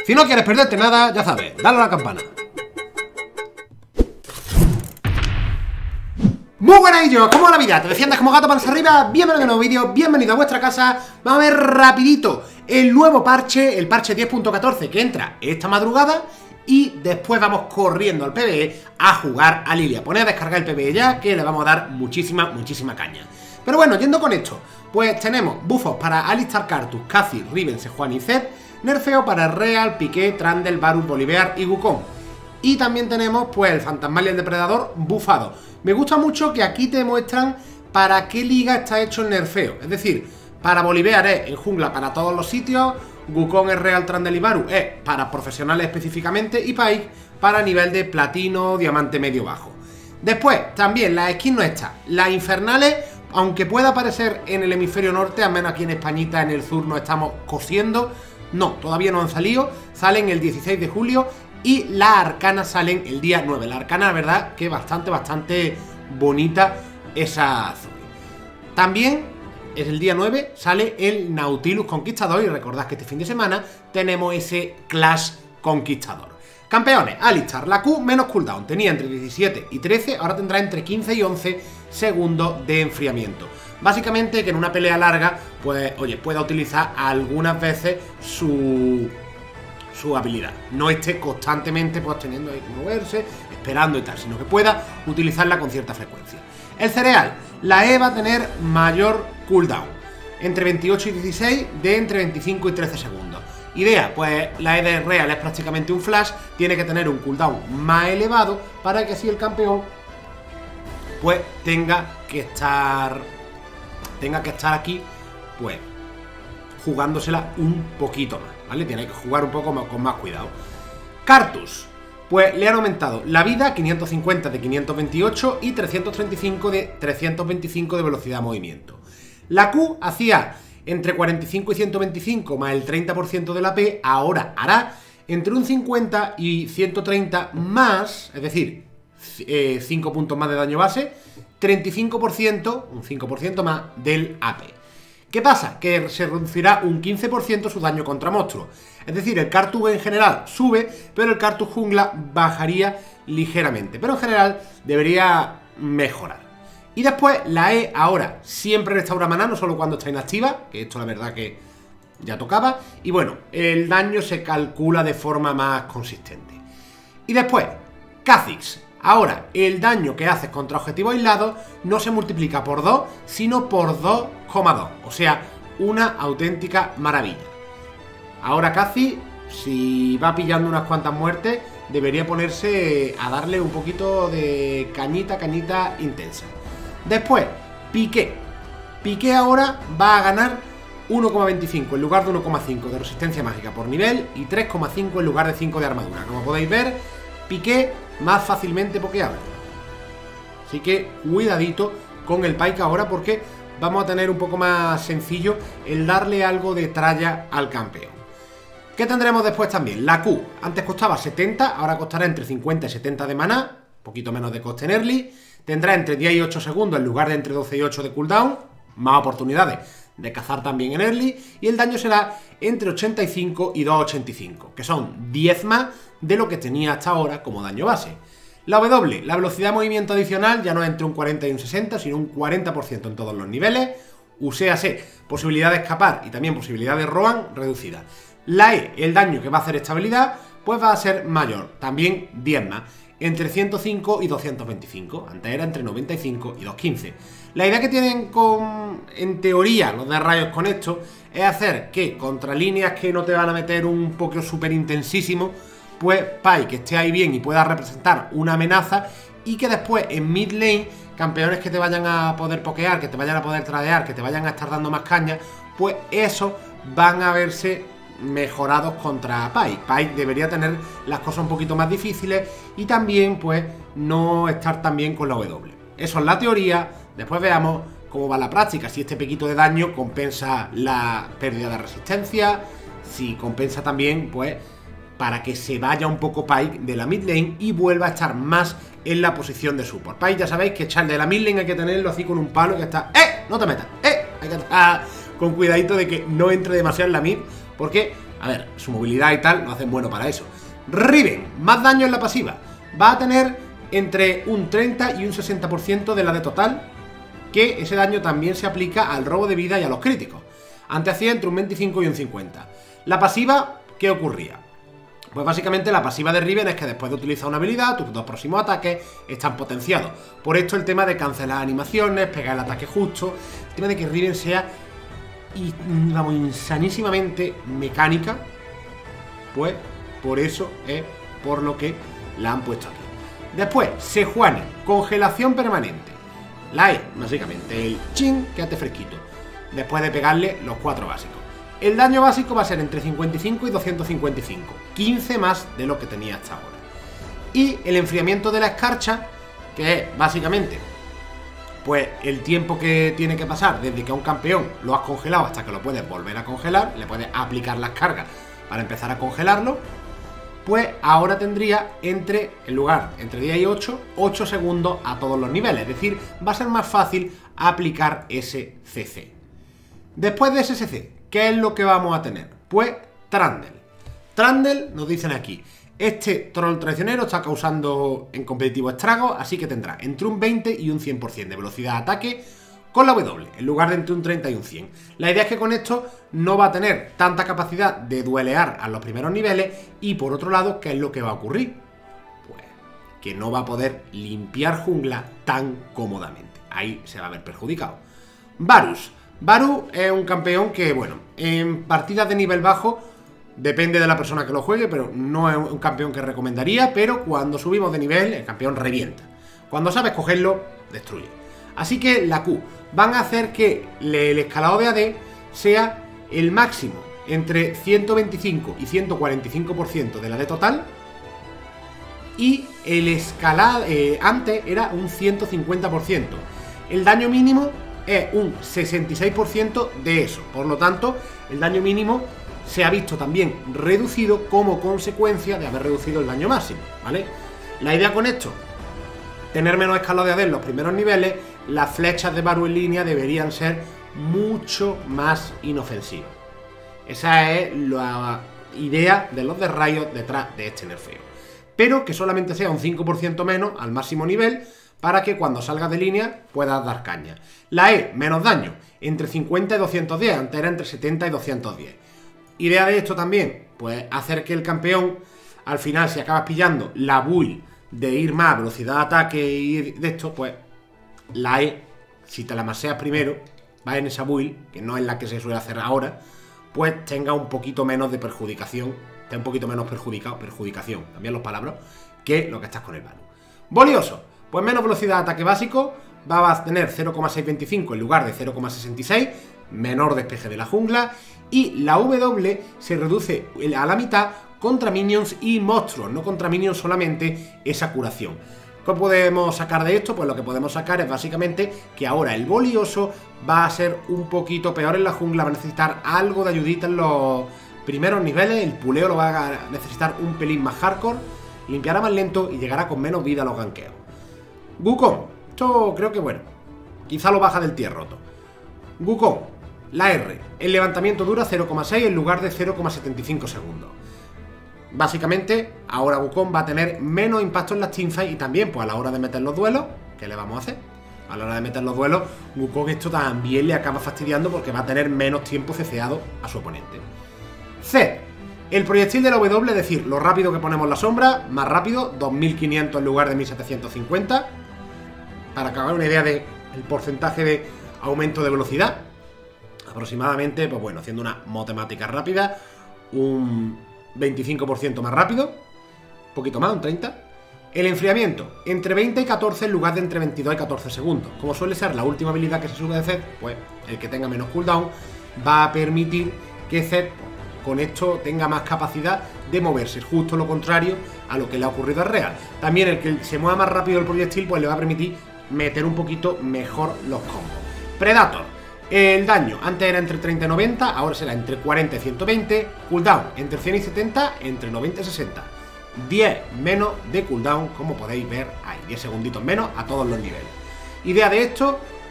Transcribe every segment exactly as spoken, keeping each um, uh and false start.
Si no quieres perderte nada, ya sabes, dale a la campana. Muy buenas, y yo, ¿cómo va la vida? ¿Te defiendes como gato patas arriba? Bienvenido a un nuevo vídeo, bienvenido a vuestra casa. Vamos a ver rapidito el nuevo parche, el parche diez punto catorce que entra esta madrugada. Y después vamos corriendo al PvE a jugar a Lilia. Poned a descargar el PvE ya, que le vamos a dar muchísima, muchísima caña. Pero bueno, yendo con esto, pues tenemos buffos para Alistar, Karthus, Kha'Zix, Riven, Sejuani y Zed. Nerfeo para Real, Piqué, Trundle, Varus, Volibear y Wukong. Y también tenemos pues el Fantasmal y el Depredador bufado. Me gusta mucho que aquí te muestran para qué liga está hecho el nerfeo. Es decir, para Volibear es en jungla para todos los sitios, Wukong es Real, Trundle y Varus es para profesionales específicamente, y Pyke para nivel de platino, diamante medio bajo. Después, también las skins no están. Las infernales, aunque pueda aparecer en el hemisferio norte, al menos aquí en Españita, en el sur, nos estamos cosiendo. No, todavía no han salido, salen el dieciséis de julio y las arcanas salen el día nueve. La arcana, la verdad, que bastante, bastante bonita esa azul. También, es el día nueve, sale el Nautilus Conquistador y recordad que este fin de semana tenemos ese Clash Conquistador. Campeones, Alistar, la Q menos cooldown, tenía entre diecisiete y trece, ahora tendrá entre quince y once segundos de enfriamiento. Básicamente que en una pelea larga, pues, oye, pueda utilizar algunas veces su, su habilidad. No esté constantemente, pues, teniendo que moverse, esperando y tal, sino que pueda utilizarla con cierta frecuencia. El cereal, la E va a tener mayor cooldown, entre veintiocho y dieciséis, de entre veinticinco y trece segundos. Idea, pues la E de Real es prácticamente un flash, tiene que tener un cooldown más elevado para que así el campeón, pues, tenga que estar... tenga que estar aquí, pues, jugándosela un poquito más, ¿vale? Tiene que jugar un poco más, con más cuidado. Karthus, pues le han aumentado la vida, quinientos cincuenta de quinientos veintiocho y trescientos treinta y cinco de trescientos veinticinco de velocidad de movimiento. La Q hacía entre cuarenta y cinco y ciento veinticinco más el treinta por ciento de la P, ahora hará entre un cincuenta y ciento treinta más, es decir, eh, cinco puntos más de daño base, treinta y cinco por ciento, un cinco por ciento más del A P. ¿Qué pasa? Que se reducirá un quince por ciento su daño contra monstruos. Es decir, el Karthus en general sube, pero el Karthus jungla bajaría ligeramente. Pero en general debería mejorar. Y después la E ahora siempre restaura maná, no solo cuando está inactiva, que esto la verdad que ya tocaba. Y bueno, el daño se calcula de forma más consistente. Y después, Kha'Zix. Ahora, el daño que haces contra objetivos aislados no se multiplica por dos, sino por dos coma dos. O sea, una auténtica maravilla. Ahora Kha'Zix, si va pillando unas cuantas muertes, debería ponerse a darle un poquito de cañita, cañita intensa. Después, Piqué. Piqué ahora va a ganar uno coma veinticinco en lugar de uno coma cinco de resistencia mágica por nivel y tres coma cinco en lugar de cinco de armadura. Como podéis ver, Piqué más fácilmente pokeable. Así que cuidadito con el Pyke ahora, porque vamos a tener un poco más sencillo el darle algo de tralla al campeón. ¿Qué tendremos después también? La Q. Antes costaba setenta, ahora costará entre cincuenta y setenta de maná, poquito menos de coste en early. Tendrá entre diez y ocho segundos en lugar de entre doce y ocho de cooldown, más oportunidades de cazar también en early. Y el daño será entre ochenta y cinco y doscientos ochenta y cinco, que son diez más de lo que tenía hasta ahora como daño base. La W, la velocidad de movimiento adicional, ya no es entre un cuarenta y un sesenta, sino un cuarenta por ciento en todos los niveles. U S A C, posibilidad de escapar y también posibilidad de Roam reducida. La E, el daño que va a hacer esta habilidad, pues va a ser mayor, también diez más, entre ciento cinco y doscientos veinticinco, antes era entre noventa y cinco y doscientos quince. La idea que tienen con, en teoría, los de rayos con esto, es hacer que contra líneas que no te van a meter un poco súper intensísimo, pues Pyke esté ahí bien y pueda representar una amenaza, y que después en mid lane, campeones que te vayan a poder pokear, que te vayan a poder tradear, que te vayan a estar dando más caña, pues eso van a verse mejorados contra Pyke. Pyke debería tener las cosas un poquito más difíciles y también pues no estar tan bien con la W. Eso es la teoría, después veamos cómo va la práctica, si este piquito de daño compensa la pérdida de resistencia, si compensa también pues para que se vaya un poco Pyke de la mid lane y vuelva a estar más en la posición de support. Pyke ya sabéis que echar de la mid lane hay que tenerlo así con un palo que está... ¡Eh! No te metas, ¡eh! Hay que estar con cuidadito de que no entre demasiado en la mid, porque A ver, su movilidad y tal lo hacen bueno para eso. Riven, más daño en la pasiva. Va a tener entre un treinta y un sesenta por ciento de la de total, que ese daño también se aplica al robo de vida y a los críticos. Antes hacía entre un veinticinco y un cincuenta. La pasiva, ¿qué ocurría? Pues básicamente la pasiva de Riven es que después de utilizar una habilidad, tus dos próximos ataques están potenciados. Por esto el tema de cancelar animaciones, pegar el ataque justo, el tema de que Riven sea, y, vamos, insanísimamente mecánica, pues por eso es por lo que la han puesto aquí. Después, Sejuani, congelación permanente. La E, básicamente el chin que hace fresquito, después de pegarle los cuatro básicos. El daño básico va a ser entre cincuenta y cinco y doscientos cincuenta y cinco, quince más de lo que tenía hasta ahora. Y el enfriamiento de la escarcha, que es básicamente pues el tiempo que tiene que pasar desde que a un campeón lo has congelado hasta que lo puedes volver a congelar, le puedes aplicar las cargas para empezar a congelarlo, pues ahora tendría entre, en lugar entre diez y ocho, ocho segundos a todos los niveles, es decir, va a ser más fácil aplicar ese C C. Después de ese C C, ¿qué es lo que vamos a tener? Pues Trundle. Trundle, nos dicen aquí, este troll traicionero está causando en competitivo estragos, así que tendrá entre un veinte y un cien por ciento de velocidad de ataque con la W, en lugar de entre un treinta y un cien. La idea es que con esto no va a tener tanta capacidad de duelear a los primeros niveles y por otro lado, ¿qué es lo que va a ocurrir? Pues que no va a poder limpiar jungla tan cómodamente. Ahí se va a ver perjudicado. Varus. Varus es un campeón que, bueno, en partidas de nivel bajo, depende de la persona que lo juegue, pero no es un campeón que recomendaría, pero cuando subimos de nivel, el campeón revienta. Cuando sabes cogerlo, destruye. Así que la Q, van a hacer que el escalado de A D sea el máximo entre ciento veinticinco y ciento cuarenta y cinco por ciento de la D total, y el escalado eh, antes era un ciento cincuenta por ciento. El daño mínimo es un sesenta y seis por ciento de eso. Por lo tanto, el daño mínimo se ha visto también reducido como consecuencia de haber reducido el daño máximo, ¿vale? La idea con esto, tener menos escalado de A D en los primeros niveles, las flechas de Varus en línea deberían ser mucho más inofensivas. Esa es la idea de los de Riot detrás de este nerfeo. Pero que solamente sea un cinco por ciento menos al máximo nivel, para que cuando salgas de línea puedas dar caña. La E, menos daño, entre cincuenta y doscientos diez, antes era entre setenta y doscientos diez. Idea de esto también, pues hacer que el campeón, al final, si acabas pillando la build de ir más velocidad de ataque y de esto, pues la E, si te la maseas primero, va en esa build, que no es la que se suele hacer ahora, pues tenga un poquito menos de perjudicación, esté un poquito menos perjudicado, perjudicación, también los palabras, que lo que estás con el Varus. Bolioso, pues menos velocidad de ataque básico, va a tener cero coma seiscientos veinticinco en lugar de cero coma sesenta y seis, menor despeje de la jungla, y la W se reduce a la mitad contra minions y monstruos, no contra minions solamente esa curación. ¿Qué podemos sacar de esto? Pues lo que podemos sacar es básicamente que ahora el Bolioso va a ser un poquito peor en la jungla, va a necesitar algo de ayudita en los primeros niveles, el puleo lo va a necesitar un pelín más hardcore, limpiará más lento y llegará con menos vida a los gankeos. Wukong, esto creo que bueno, quizá lo baja del tier roto. Wukong, la R, el levantamiento dura cero coma seis en lugar de cero coma setenta y cinco segundos. Básicamente, ahora Wukong va a tener menos impacto en las teamfights y también, pues a la hora de meter los duelos, ¿qué le vamos a hacer? A la hora de meter los duelos, Wukong esto también le acaba fastidiando porque va a tener menos tiempo ceceado a su oponente. C, el proyectil de la W, es decir, lo rápido que ponemos la sombra, más rápido, dos mil quinientos en lugar de mil setecientos cincuenta, para que hagan una idea del porcentaje de aumento de velocidad. Aproximadamente, pues bueno, haciendo una matemática rápida, un veinticinco por ciento más rápido, un poquito más, un treinta por ciento. El enfriamiento, entre veinte y catorce en lugar de entre veintidós y catorce segundos. Como suele ser la última habilidad que se sube de Zed, pues el que tenga menos cooldown va a permitir que Zed con esto tenga más capacidad de moverse, justo lo contrario a lo que le ha ocurrido a Real. También el que se mueva más rápido el proyectil, pues le va a permitir meter un poquito mejor los combos. Predator, el daño antes era entre treinta y noventa, ahora será entre cuarenta y ciento veinte, cooldown entre cien y setenta, entre noventa y sesenta. diez menos de cooldown, como podéis ver ahí, diez segunditos menos a todos los niveles. Idea de esto,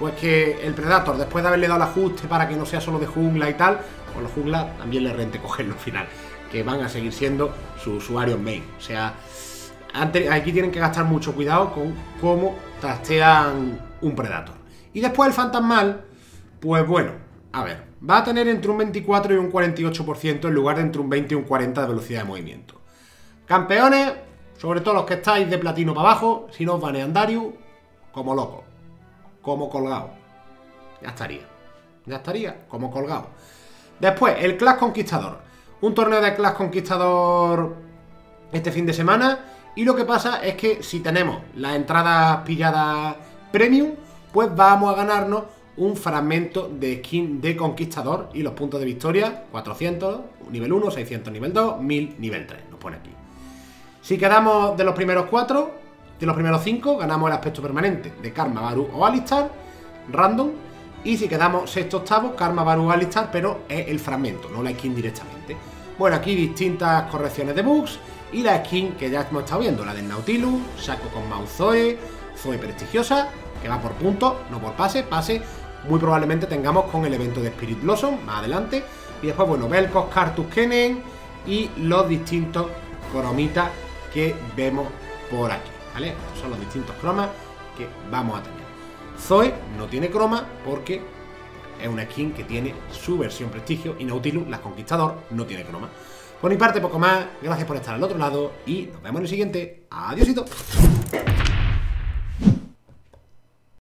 pues que el Predator, después de haberle dado el ajuste para que no sea solo de jungla y tal, pues los junglas también le rente cogerlo al final, que van a seguir siendo su usuario main. O sea, antes, aquí tienen que gastar mucho cuidado con cómo trastean un Predator. Y después el Fantasmal, pues bueno, a ver, va a tener entre un veinticuatro y un cuarenta y ocho por ciento en lugar de entre un veinte y un cuarenta por ciento de velocidad de movimiento. Campeones, sobre todo los que estáis de platino para abajo, si no os banean Darius, como loco, como colgado. Ya estaría, ya estaría, como colgado. Después, el Clash Conquistador. Un torneo de Clash Conquistador este fin de semana. Y lo que pasa es que si tenemos las entradas pilladas premium, pues vamos a ganarnos un fragmento de skin de Conquistador y los puntos de victoria, cuatrocientos, nivel uno, seiscientos, nivel dos, mil, nivel tres, nos pone aquí. Si quedamos de los primeros cuatro, de los primeros cinco, ganamos el aspecto permanente de Karma, Baru o Alistar, random. Y si quedamos sexto, octavo, Karma, Baru o Alistar, pero es el fragmento, no la skin directamente. Bueno, aquí distintas correcciones de bugs y la skin que ya hemos estado viendo, la del Nautilus, saco con mouse Zoe, Zoe prestigiosa, que va por puntos, no por pase, pase muy probablemente tengamos con el evento de Spirit Blossom más adelante. Y después, bueno, Vel'Koz, Karthus, Kennen y los distintos cromitas que vemos por aquí, ¿vale? Estos son los distintos cromas que vamos a tener. Zoe no tiene croma porque es una skin que tiene su versión prestigio y Nautilus, la Conquistador, no tiene croma. Por mi parte, poco más. Gracias por estar al otro lado y nos vemos en el siguiente. Adiósito.